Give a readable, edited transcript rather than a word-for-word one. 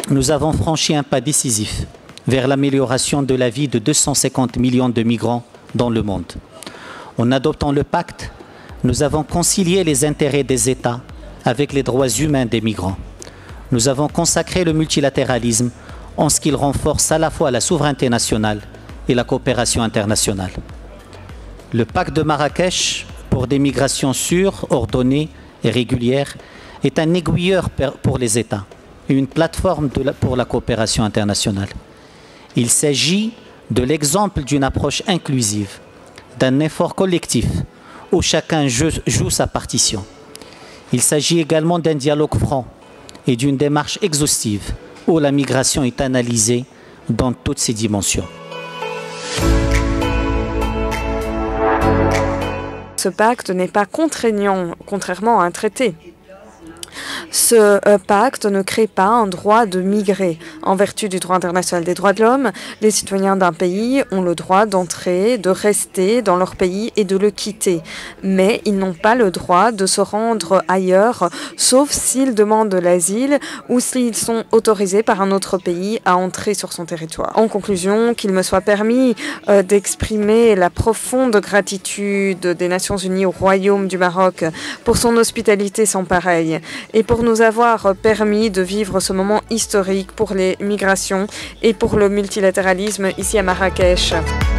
nous avons franchi un pas décisif vers l'amélioration de la vie de 250 millions de migrants dans le monde. En adoptant le pacte, nous avons concilié les intérêts des États avec les droits humains des migrants. Nous avons consacré le multilatéralisme en ce qu'il renforce à la fois la souveraineté nationale et la coopération internationale. Le pacte de Marrakech pour des migrations sûres, ordonnées et régulières est un aiguilleur pour les États et une plateforme pour la coopération internationale. Il s'agit de l'exemple d'une approche inclusive, d'un effort collectif où chacun joue sa partition. Il s'agit également d'un dialogue franc et d'une démarche exhaustive où la migration est analysée dans toutes ses dimensions. Ce pacte n'est pas contraignant, contrairement à un traité. Ce pacte ne crée pas un droit de migrer. En vertu du droit international des droits de l'homme, les citoyens d'un pays ont le droit d'entrer, de rester dans leur pays et de le quitter. Mais ils n'ont pas le droit de se rendre ailleurs, sauf s'ils demandent de l'asile ou s'ils sont autorisés par un autre pays à entrer sur son territoire. En conclusion, qu'il me soit permis d'exprimer la profonde gratitude des Nations Unies au Royaume du Maroc pour son hospitalité sans pareille et pour nous avoir permis de vivre ce moment historique pour les migrations et pour le multilatéralisme ici à Marrakech.